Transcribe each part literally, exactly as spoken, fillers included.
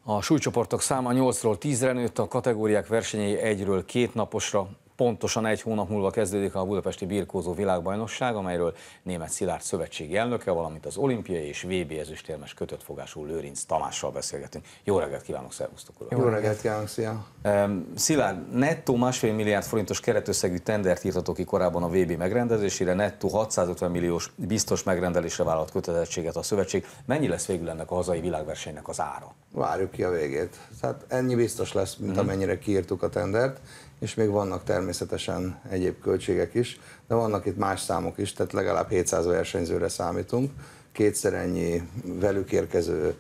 A súlycsoportok száma nyolcról tízre nőtt, a kategóriák versenyei egyről két naposra. Pontosan egy hónap múlva kezdődik a budapesti birkózó világbajnokság, amelyről Németh Szilárd szövetségi elnöke, valamint az olimpiai és vé bé ezüstérmes kötött fogású Lőrinc Tamással beszélgetünk. Jó reggelt kívánok, szervusztok uram! Jó reggelt kívánok, szia! Szilárd, nettó másfél milliárd forintos keretösszegű tendert írtatok ki korábban a vé bé megrendezésére, nettó hatszázötven milliós biztos megrendelésre vállalt kötelezettséget a szövetség. Mennyi lesz végül ennek a hazai világversenynek az ára? Várjuk ki a végét. Tehát ennyi biztos lesz, mint uh-huh. amennyire kiírtuk a tendert, és még vannak természetesen egyéb költségek is, de vannak itt más számok is, tehát legalább hétszáz versenyzőre számítunk, kétszer ennyi velük érkező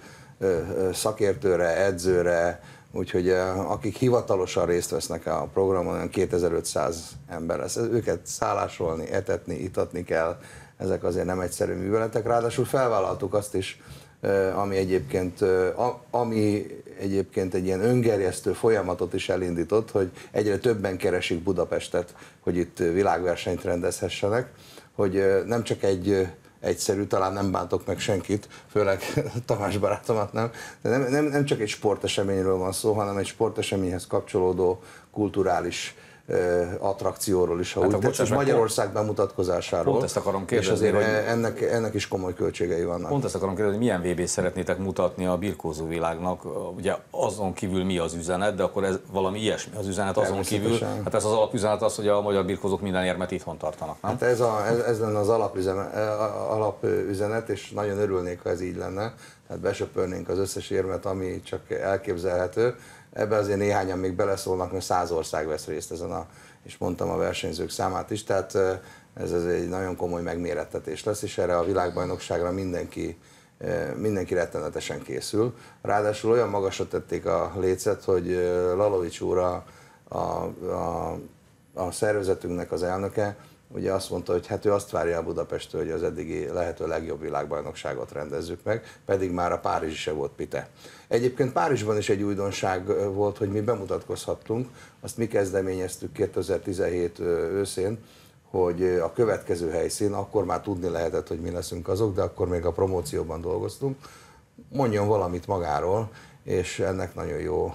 szakértőre, edzőre, úgyhogy akik hivatalosan részt vesznek a programon, olyan kétezer-ötszáz ember lesz. Őket szállásolni, etetni, itatni kell, ezek azért nem egyszerű műveletek, ráadásul felvállaltuk azt is, ami egyébként, ami egyébként egy ilyen öngerjesztő folyamatot is elindított, hogy egyre többen keresik Budapestet, hogy itt világversenyt rendezhessenek, hogy nem csak egy egyszerű, talán nem bántok meg senkit, főleg Tamás barátomat nem, de nem, nem, nem csak egy sporteseményről van szó, hanem egy sporteseményhez kapcsolódó kulturális attrakcióról is, ha hát úgy tetszik, Magyarország bemutatkozásáról. Pont ezt akarom kérdezni, és azért hogy ennek, ennek is komoly költségei vannak. Pont ezt akarom kérdezni, hogy milyen vé bét szeretnétek mutatni a birkózó világnak, ugye azon kívül mi az üzenet, de akkor ez valami ilyesmi az üzenet azon kívül. Hát ez az alapüzenet az, hogy a magyar birkózók minden érmet itthon tartanak, nem? Hát ez, a, ez, ez lenne az alapüzenet, alapüzenet, és nagyon örülnék, ha ez így lenne. Tehát besöpörnénk az összes érmet, ami csak elképzelhető. Ebben azért néhányan még beleszólnak, mert száz ország vesz részt ezen, a, és mondtam a versenyzők számát is, tehát ez, ez egy nagyon komoly megmérettetés lesz, és erre a világbajnokságra mindenki, mindenki rettenetesen készül. Ráadásul olyan magasra tették a lécet, hogy Lalovics úr, a, a, a, a szervezetünknek az elnöke, ugye azt mondta, hogy hát ő azt várja a Budapesttől, hogy az eddigi lehető legjobb világbajnokságot rendezzük meg, pedig már a Párizsi se volt pite. Egyébként Párizsban is egy újdonság volt, hogy mi bemutatkozhattunk, azt mi kezdeményeztük kétezer-tizenhét őszén, hogy a következő helyszín, akkor már tudni lehetett, hogy mi leszünk azok, de akkor még a promócióban dolgoztunk, mondjon valamit magáról, és ennek nagyon jó,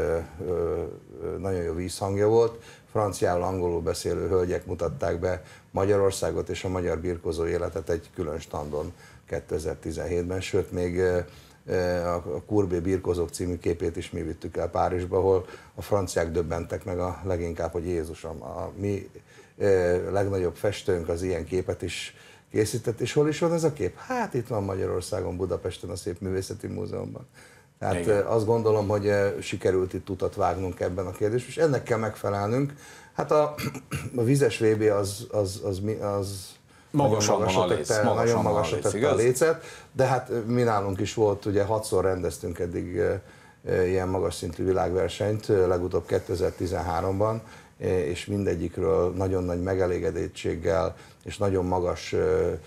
nagyon jó vízhangja volt. Franciául, angolul beszélő hölgyek mutatták be Magyarországot és a magyar birkózó életet egy külön standon kétezer-tizenhétben, sőt még a Courbet birkózók című képét is mi vittük el Párizsba, ahol a franciák döbbentek meg a leginkább, hogy Jézusom, a mi legnagyobb festőnk az ilyen képet is készített, és hol is van ez a kép? Hát itt van Magyarországon, Budapesten, a Szépművészeti Múzeumban. Tehát igen, azt gondolom, hogy sikerült itt utat vágnunk ebben a kérdésben, és ennek kell megfelelnünk. Hát a, a vizes vé bé az, az, az, az magasan nagyon magasra léc, tette, magasan nagyon magasra léc, tette a lécet, de hát mi nálunk is volt, ugye hatszor rendeztünk eddig ilyen magas szintű világversenyt, legutóbb kétezer-tizenháromban, és mindegyikről nagyon nagy megelégedettséggel és nagyon magas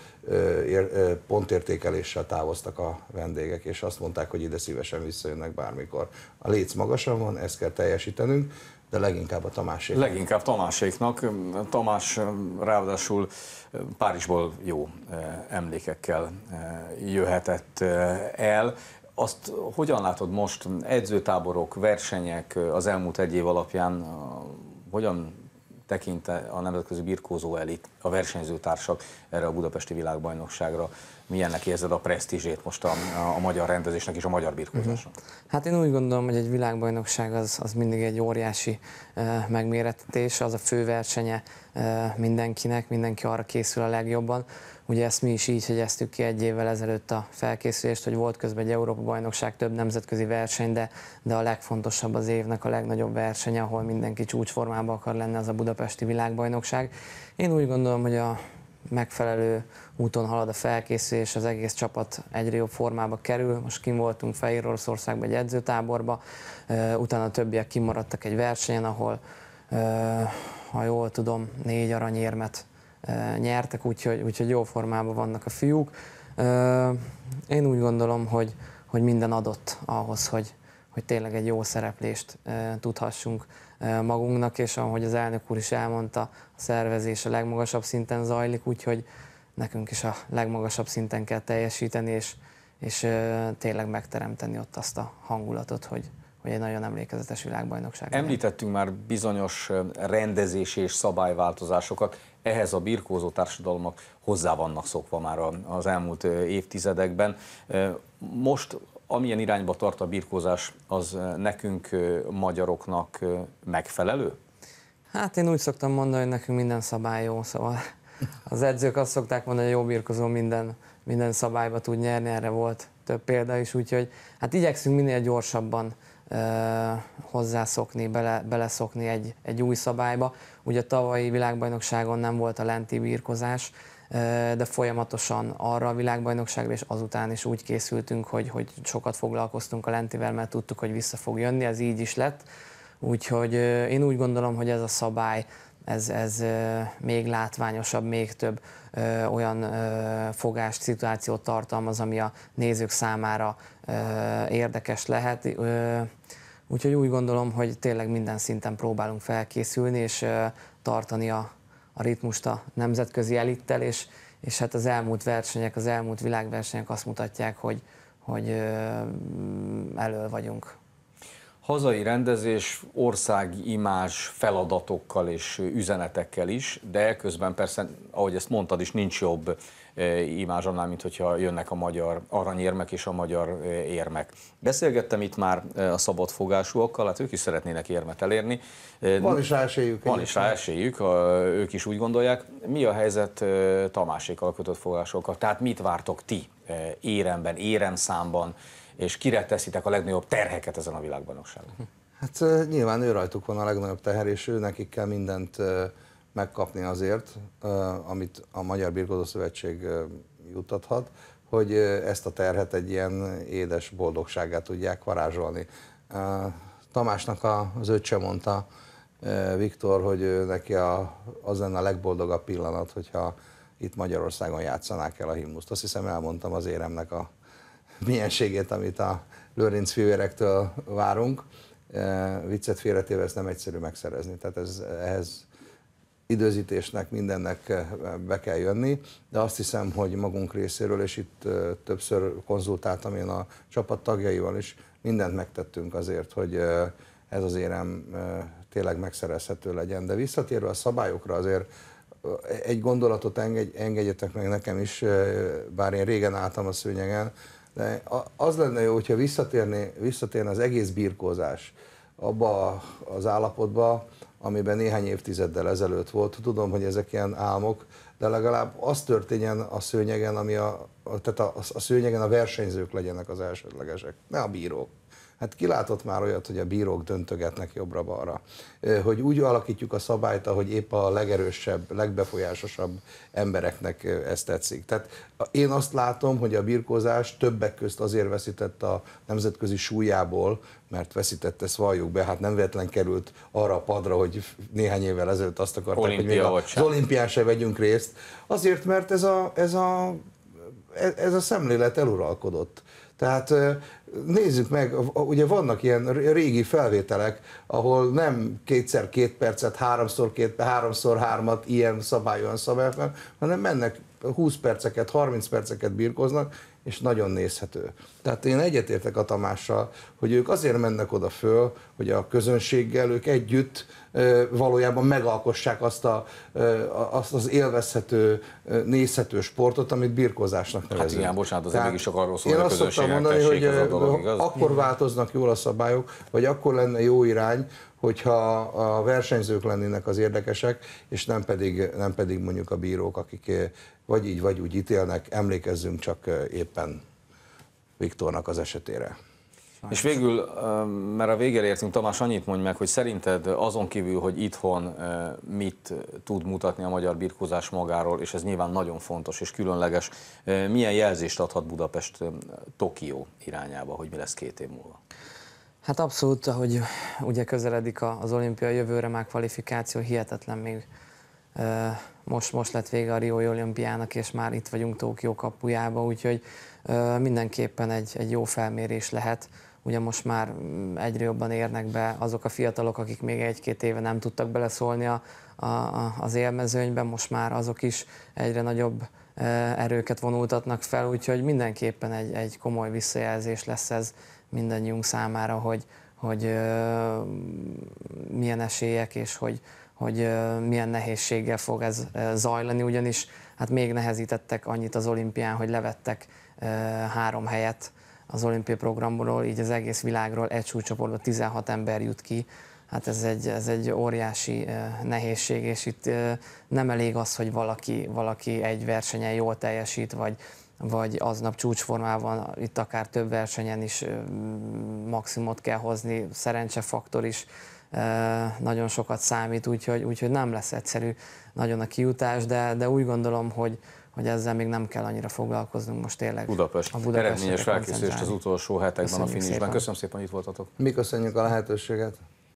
pontértékeléssel távoztak a vendégek, és azt mondták, hogy ide szívesen visszajönnek bármikor. A léc magasan van, ezt kell teljesítenünk, de leginkább a Tamáséknak. Leginkább Tamáséknak. Tamás ráadásul Párizsból jó emlékekkel jöhetett el. Azt hogyan látod most, edzőtáborok, versenyek az elmúlt egy év alapján, hogyan tekint a nemzetközi birkózó elit, a versenyzőtársak erre a budapesti világbajnokságra? Milyennek érzed a presztízsét most a, a magyar rendezésnek és a magyar birkózásnak? Hát én úgy gondolom, hogy egy világbajnokság az, az mindig egy óriási uh, megmérettetés, az a fő versenye uh, mindenkinek, mindenki arra készül a legjobban. Ugye ezt mi is így hegyeztük ki egy évvel ezelőtt a felkészülést, hogy volt közben egy Európa-bajnokság, több nemzetközi verseny, de, de a legfontosabb az évnek a legnagyobb versenye, ahol mindenki csúcsformában akar lenni, az a budapesti világbajnokság. Én úgy gondolom, hogy a megfelelő úton halad a felkészülés, az egész csapat egyre jobb formába kerül. Most kim voltunk Fehér Oroszországba egy edzőtáborba, utána a többiek kimaradtak egy versenyen, ahol, ha jól tudom, négy aranyérmet nyertek, úgyhogy, úgyhogy jó formában vannak a fiúk. Én úgy gondolom, hogy, hogy minden adott ahhoz, hogy, hogy tényleg egy jó szereplést tudhassunk magunknak, és ahogy az elnök úr is elmondta, a szervezés a legmagasabb szinten zajlik, úgyhogy nekünk is a legmagasabb szinten kell teljesíteni, és, és tényleg megteremteni ott azt a hangulatot, hogy, hogy egy nagyon emlékezetes világbajnokság. Említettünk már bizonyos rendezési és szabályváltozásokat, ehhez a birkózó társadalmak hozzá vannak szokva már az elmúlt évtizedekben. Most amilyen irányba tart a birkózás, az nekünk magyaroknak megfelelő? Hát én úgy szoktam mondani, hogy nekünk minden szabály jó, szóval az edzők azt szokták mondani, hogy jó birkózó minden, minden szabályba tud nyerni, erre volt több példa is, úgyhogy hát igyekszünk minél gyorsabban uh, hozzászokni, bele, beleszokni egy, egy új szabályba. Ugye a tavalyi világbajnokságon nem volt a lenti birkozás, de folyamatosan arra a világbajnokságra és azután is úgy készültünk, hogy, hogy sokat foglalkoztunk a lentivel, mert tudtuk, hogy vissza fog jönni, ez így is lett. Úgyhogy én úgy gondolom, hogy ez a szabály, ez, ez még látványosabb, még több olyan fogást, szituációt tartalmaz, ami a nézők számára érdekes lehet. Úgyhogy úgy gondolom, hogy tényleg minden szinten próbálunk felkészülni, és tartani a a ritmust a nemzetközi elittel, és, és hát az elmúlt versenyek, az elmúlt világversenyek azt mutatják, hogy, hogy elől vagyunk. Hazai rendezés, országi imázs feladatokkal és üzenetekkel is, de közben persze, ahogy ezt mondtad is, nincs jobb imázs annál, mint hogyha jönnek a magyar aranyérmek és a magyar érmek. Beszélgettem itt már a szabadfogásúakkal, hát ők is szeretnének érmet elérni. Van is rá esélyük. Van is rá esélyük, ők is úgy gondolják. Mi a helyzet Tamásékkal, a kötött fogásokkal? Tehát mit vártok ti éremben, éremszámban, és kire teszitek a legnagyobb terheket ezen a világbajnokságon? Hát nyilván ő rajtuk van a legnagyobb teher, és ő nekik kell mindent megkapni azért, amit a Magyar Birkózó Szövetség juttathat, hogy ezt a terhet egy ilyen édes boldogságát tudják varázsolni. Tamásnak az öccse mondta, Viktor, hogy neki a, az lenne a legboldogabb pillanat, hogyha itt Magyarországon játszanák el a himnuszt. Azt hiszem, elmondtam az éremnek a mienségét, amit a Lőrinc fivérektől várunk. Viccet félretéve ezt nem egyszerű megszerezni, tehát ez, ehhez időzítésnek, mindennek be kell jönni, de azt hiszem, hogy magunk részéről, és itt többször konzultáltam én a csapat tagjaival is, mindent megtettünk azért, hogy ez az érem tényleg megszerezhető legyen. De visszatérve a szabályokra azért egy gondolatot engedj, engedjetek meg nekem is, bár én régen álltam a szőnyegen, de az lenne jó, hogyha visszatérne, visszatérne az egész birkózás abba az állapotba, amiben néhány évtizeddel ezelőtt volt. Tudom, hogy ezek ilyen álmok, de legalább az történjen a szőnyegen, ami a, tehát a, a szőnyegen a versenyzők legyenek az elsődlegesek, ne a bírók. Hát ki látott már olyat, hogy a bírók döntögetnek jobbra-balra. Hogy úgy alakítjuk a szabályt, ahogy épp a legerősebb, legbefolyásosabb embereknek ezt tetszik. Tehát én azt látom, hogy a birkózás többek közt azért veszített a nemzetközi súlyából, mert veszített, ezt valljuk be, hát nem véletlen került arra a padra, hogy néhány évvel ezelőtt azt akarták, Olimpia, hogy még az olimpián se vegyünk részt. Azért, mert ez a, ez a, ez a szemlélet eluralkodott. Tehát nézzük meg, ugye vannak ilyen régi felvételek, ahol nem kétszer két percet, háromszor két, háromszor hármat ilyen szabályon szabályosan, hanem mennek húsz perceket, harminc perceket birkoznak, és nagyon nézhető. Tehát én egyetértek a Tamással, hogy ők azért mennek oda föl, hogy a közönséggel ők együtt valójában megalkossák azt, a, azt az élvezhető, nézhető sportot, amit birkózásnak nevezünk. Hát igen, bocsánat, azért mégis csak arról szól, hogy a közönségnek mondani, tessék, hogy az a dolog, igaz? Akkor változnak jól a szabályok, vagy akkor lenne jó irány, hogyha a versenyzők lennének az érdekesek, és nem pedig, nem pedig mondjuk a bírók, akik vagy így, vagy úgy ítélnek. Emlékezzünk csak éppen Viktornak az esetére. És végül, mert a végére értünk, Tamás, annyit mondj meg, hogy szerinted azon kívül, hogy itthon mit tud mutatni a magyar birkózás magáról, és ez nyilván nagyon fontos és különleges, milyen jelzést adhat Budapest Tokió irányába, hogy mi lesz két év múlva? Hát abszolút, hogy ugye közeledik az olimpia, jövőre már kvalifikáció, hihetetlen még. Most, most lett vége a Riói olimpiának, és már itt vagyunk Tokió kapujába, úgyhogy mindenképpen egy, egy jó felmérés lehet. Ugye most már egyre jobban érnek be azok a fiatalok, akik még egy-két éve nem tudtak beleszólni a, a, az élmezőnyben, most már azok is egyre nagyobb erőket vonultatnak fel, úgyhogy mindenképpen egy, egy komoly visszajelzés lesz ez mindannyiunk számára, hogy, hogy milyen esélyek és hogy, hogy milyen nehézséggel fog ez zajlani, ugyanis hát még nehezítettek annyit az olimpián, hogy levettek három helyet az olimpiai programból, így az egész világról egy súlycsoportban tizenhat ember jut ki. Hát ez egy, ez egy óriási nehézség, és itt nem elég az, hogy valaki, valaki egy versenyen jól teljesít, vagy, vagy aznap csúcsformában, itt akár több versenyen is maximumot kell hozni, szerencsefaktor is nagyon sokat számít, úgyhogy, úgyhogy nem lesz egyszerű nagyon a kijutás, de, de úgy gondolom, hogy, hogy ezzel még nem kell annyira foglalkoznunk most tényleg. Budapest. A Budapest eredményes felkészülést az utolsó hetekben a finisben. Köszönöm szépen, hogy itt voltatok. Mi köszönjük a lehetőséget.